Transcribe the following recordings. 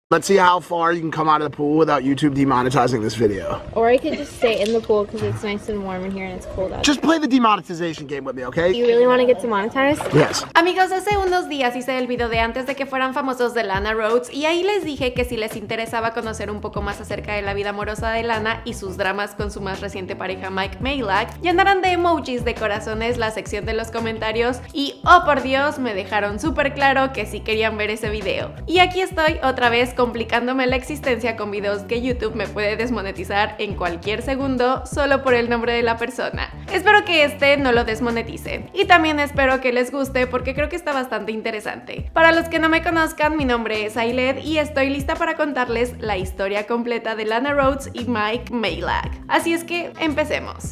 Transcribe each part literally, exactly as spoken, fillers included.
Let's see how far you can come out of the pool without YouTube demonetizing this video. Or I could just stay in the pool because it's nice and warm in here and it's cold out. Just play the demonetization game with me, okay? You really want to get demonetized? Yes. Amigos, hace unos días hice el video de antes de que fueran famosos de Lana Rhoades y ahí les dije que si les interesaba conocer un poco más acerca de la vida amorosa de Lana y sus dramas con su más reciente pareja Mike Majlak, llenarán de emojis de corazones la sección de los comentarios y, oh por Dios, me dejaron súper claro que sí querían ver ese video. Y aquí estoy otra vez complicándome la existencia con videos que YouTube me puede desmonetizar en cualquier segundo solo por el nombre de la persona. Espero que este no lo desmonetice. Y también espero que les guste porque creo que está bastante interesante. Para los que no me conozcan, mi nombre es Ailed y estoy lista para contarles la historia completa de Lana Rhoades y Mike Majlak. Así es que empecemos.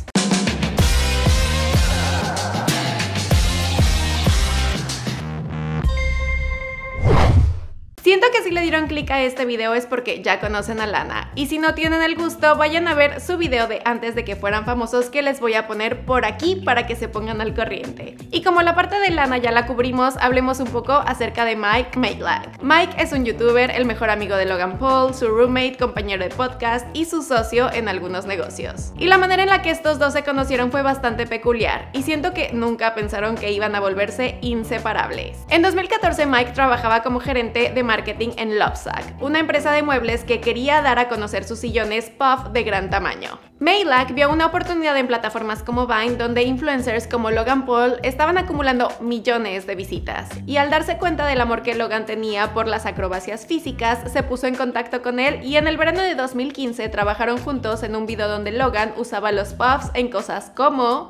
Siento que si le dieron clic a este video es porque ya conocen a Lana, y si no tienen el gusto, vayan a ver su video de antes de que fueran famosos que les voy a poner por aquí para que se pongan al corriente. Y como la parte de Lana ya la cubrimos, hablemos un poco acerca de Mike Majlak. Mike es un youtuber, el mejor amigo de Logan Paul, su roommate, compañero de podcast y su socio en algunos negocios. Y la manera en la que estos dos se conocieron fue bastante peculiar, y siento que nunca pensaron que iban a volverse inseparables. En dos mil catorce Mike trabajaba como gerente de marketing marketing en Lovesac, una empresa de muebles que quería dar a conocer sus sillones puff de gran tamaño. Majlak vio una oportunidad en plataformas como Vine, donde influencers como Logan Paul estaban acumulando millones de visitas, y al darse cuenta del amor que Logan tenía por las acrobacias físicas, se puso en contacto con él y en el verano de dos mil quince trabajaron juntos en un video donde Logan usaba los puffs en cosas como...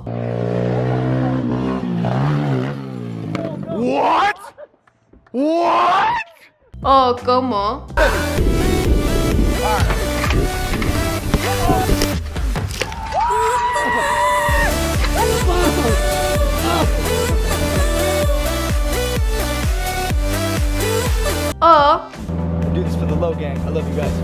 What? What? O como... O... Do this for the low gang. I love you guys.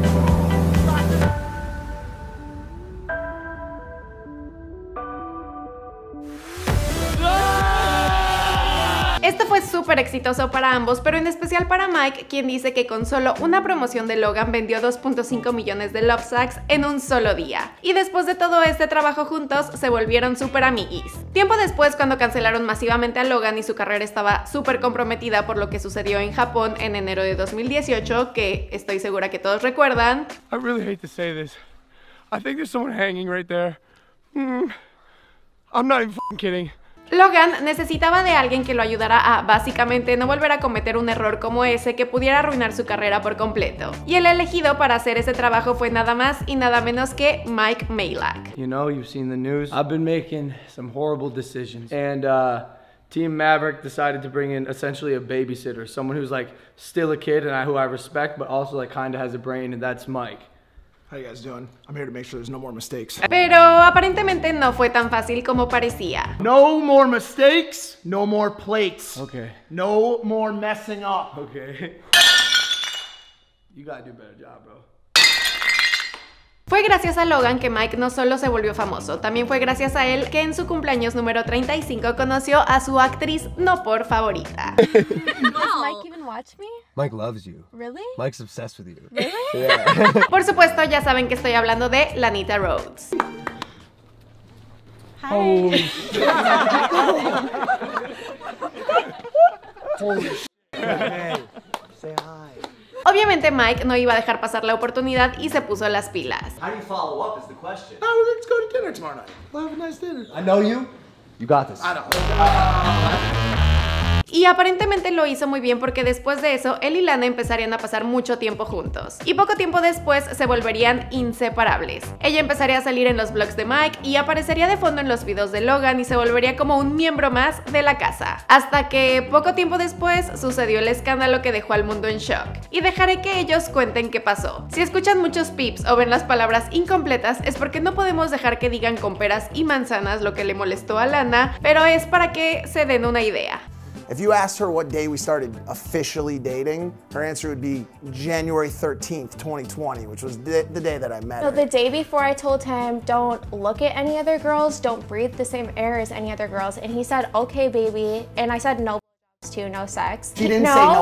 Esto fue súper exitoso para ambos, pero en especial para Mike, quien dice que con solo una promoción de Logan vendió dos punto cinco millones de Lovesacks en un solo día. Y después de todo este trabajo juntos, se volvieron súper amiguis. Tiempo después, cuando cancelaron masivamente a Logan y su carrera estaba súper comprometida por lo que sucedió en Japón en enero de dos mil dieciocho, que estoy segura que todos recuerdan. I really hate to say this. I think there's someone hanging right there. Mm, I'm not even f***ing kidding. Logan necesitaba de alguien que lo ayudara a, básicamente, no volver a cometer un error como ese que pudiera arruinar su carrera por completo. Y el elegido para hacer ese trabajo fue nada más y nada menos que Mike Majlak. You know, you've seen the news. I've been making some horrible decisions. And, uh, Team Maverick decided to bring in essentially a babysitter. Someone who's, like, still a kid and I, who I respect, but also, like, kind of has a brain, and that's Mike. How you guys doing? I'm here to make sure there's no more mistakes. Pero aparentemente no fue tan fácil como parecía. No more mistakes, no more plates. Okay. No more messing up. Okay. You gotta do a better job, bro. Fue gracias a Logan que Mike no solo se volvió famoso, también fue gracias a él que en su cumpleaños número treinta y cinco conoció a su actriz no por favorita. Does Mike even watch me? Mike loves you. Really? Mike's obsessed with you. Really? Yeah. Por supuesto, ya saben que estoy hablando de Lanita Rhoades. Hi. Holy shit. Holy shit. Hey, say hi. Obviamente Mike no iba a dejar pasar la oportunidad y se puso las pilas. How do you follow up is the question. Oh, let's go to dinner tomorrow night. We'll have a nice dinner. I know you. You got this. I know. Y aparentemente lo hizo muy bien porque después de eso, él y Lana empezarían a pasar mucho tiempo juntos. Y poco tiempo después se volverían inseparables. Ella empezaría a salir en los vlogs de Mike y aparecería de fondo en los videos de Logan y se volvería como un miembro más de la casa. Hasta que poco tiempo después sucedió el escándalo que dejó al mundo en shock. Y dejaré que ellos cuenten qué pasó. Si escuchan muchos pips o ven las palabras incompletas es porque no podemos dejar que digan con peras y manzanas lo que le molestó a Lana, pero es para que se den una idea. If you asked her what day we started officially dating, her answer would be January thirteenth, twenty twenty, which was the, the day that I met So her. the day before I told him, don't look at any other girls, don't breathe the same air as any other girls. And he said, okay, baby. And I said, no too, no sex. She didn't no. say no.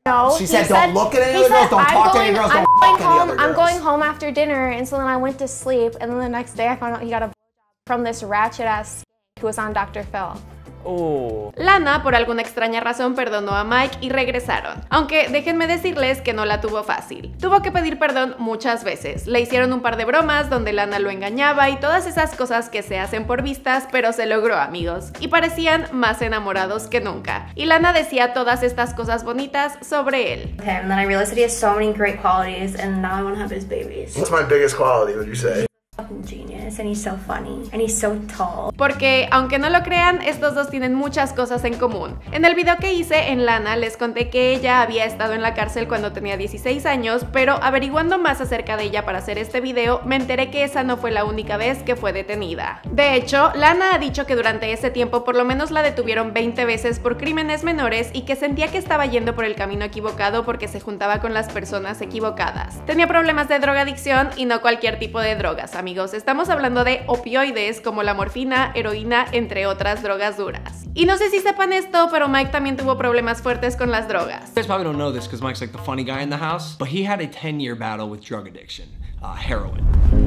No, She he said, "Don't look at any he other girls, said, don't I'm talk to going, any girls, I'm don't going fuck any home, other I'm girls." going home after dinner, and so then I went to sleep, and then the next day I found out he got a from this ratchet ass who was on Doctor Phil. Oh. Lana, por alguna extraña razón, perdonó a Mike y regresaron. Aunque déjenme decirles que no la tuvo fácil. Tuvo que pedir perdón muchas veces. Le hicieron un par de bromas donde Lana lo engañaba y todas esas cosas que se hacen por vistas, pero se logró, amigos. Y parecían más enamorados que nunca. Y Lana decía todas estas cosas bonitas sobre él. And then I realized that he has so many great qualities, and now I want to have his babies. What's my biggest quality, would you say? Genius, and he's so funny, and he's so tall. Porque, aunque no lo crean, estos dos tienen muchas cosas en común. En el video que hice en Lana les conté que ella había estado en la cárcel cuando tenía dieciséis años, pero averiguando más acerca de ella para hacer este video, me enteré que esa no fue la única vez que fue detenida. De hecho, Lana ha dicho que durante ese tiempo por lo menos la detuvieron veinte veces por crímenes menores y que sentía que estaba yendo por el camino equivocado porque se juntaba con las personas equivocadas. Tenía problemas de drogadicción y no cualquier tipo de drogas, amigos. Estamos hablando de opioides como la morfina, heroína, entre otras drogas duras. Y no sé si sepan esto, pero Mike también tuvo problemas fuertes con las drogas. You guys probably don't know this because Mike's like the funny guy in the house, but he had a ten year battle with drug addiction, uh, heroin.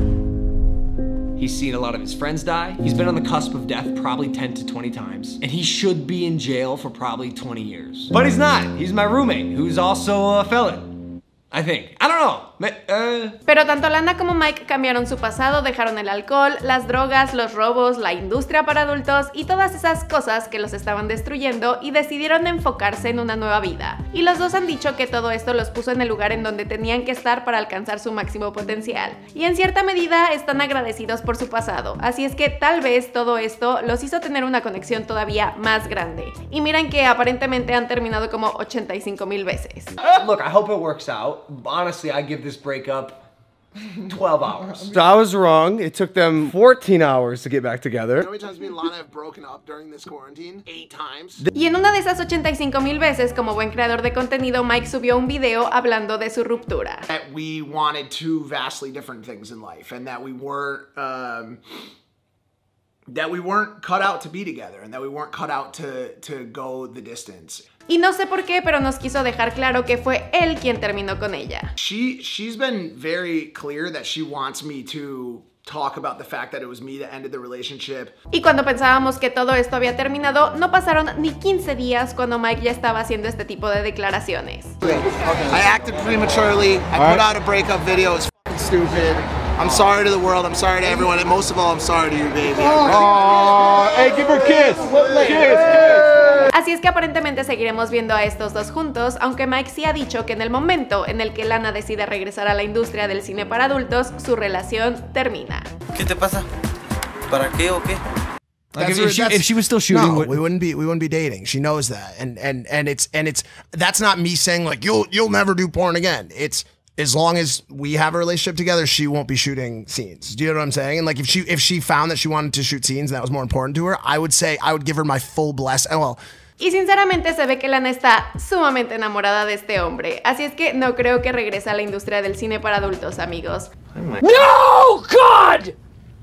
He's seen a lot of his friends die. He's been on the cusp of death probably ten to twenty times. And he should be in jail for probably twenty years. But he's not. He's my roommate, who's also a felon. I think. I don't know. Uh... Pero tanto Lana como Mike cambiaron su pasado, dejaron el alcohol, las drogas, los robos, la industria para adultos y todas esas cosas que los estaban destruyendo y decidieron enfocarse en una nueva vida. Y los dos han dicho que todo esto los puso en el lugar en donde tenían que estar para alcanzar su máximo potencial. Y en cierta medida están agradecidos por su pasado, así es que tal vez todo esto los hizo tener una conexión todavía más grande. Y miren que aparentemente han terminado como ochenta y cinco mil veces. Look, I hope it works out. Honestly, I give this breakup twelve hours. So I was wrong. It took them fourteen hours to get back together. You know how many times me and Lana have broken up during this quarantine? Eight times. Y en una de esas ochenta y cinco mil veces, como buen creador de contenido, Mike subió un video hablando de su ruptura. That we wanted two vastly different things in life, and that we weren't, um, that we weren't cut out to be together, and that we weren't cut out to to go the distance. Y no sé por qué, pero nos quiso dejar claro que fue él quien terminó con ella. She, she's been very clear that she wants me to talk about the fact that it was me that ended the relationship. Y cuando pensábamos que todo esto había terminado, no pasaron ni quince días cuando Mike ya estaba haciendo este tipo de declaraciones. I acted prematurely. I put out a breakup video. It's fucking stupid. I'm sorry to the world. I'm sorry to everyone. And most of all, I'm sorry to you, baby. Oh, hey, give her a kiss. Kiss, kiss. Así es que aparentemente seguiremos viendo a estos dos juntos, aunque Mike sí ha dicho que en el momento en el que Lana decide regresar a la industria del cine para adultos, su relación termina. ¿Qué te pasa? ¿Para qué o qué? Like if, if, she, if she was still shooting, no, we wouldn't be we wouldn't be dating. She knows that, and and and it's and it's that's not me saying like you'll you'll never do porn again. It's as long as we have a relationship together, she won't be shooting scenes. Do you know what I'm saying? And like if she if she found that she wanted to shoot scenes and that was more important to her, I would say I would give her my full bless. Well. Y sinceramente se ve que Lana está sumamente enamorada de este hombre, así es que no creo que regrese a la industria del cine para adultos, amigos. No, God!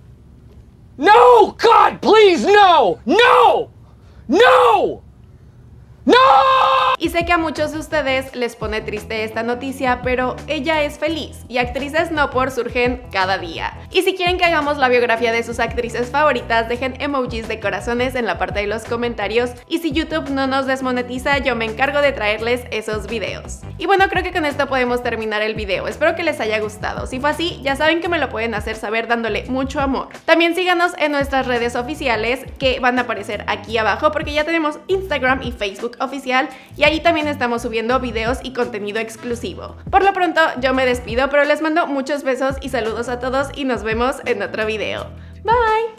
No, God, please, no! No! No! ¡No! Y sé que a muchos de ustedes les pone triste esta noticia, pero ella es feliz y actrices no por surgen cada día. Y si quieren que hagamos la biografía de sus actrices favoritas, dejen emojis de corazones en la parte de los comentarios y si YouTube no nos desmonetiza, yo me encargo de traerles esos videos. Y bueno, creo que con esto podemos terminar el video. Espero que les haya gustado. Si fue así, ya saben que me lo pueden hacer saber dándole mucho amor. También síganos en nuestras redes oficiales que van a aparecer aquí abajo porque ya tenemos Instagram y Facebook oficial y ahí también estamos subiendo videos y contenido exclusivo. Por lo pronto yo me despido, pero les mando muchos besos y saludos a todos y nos vemos en otro video. Bye.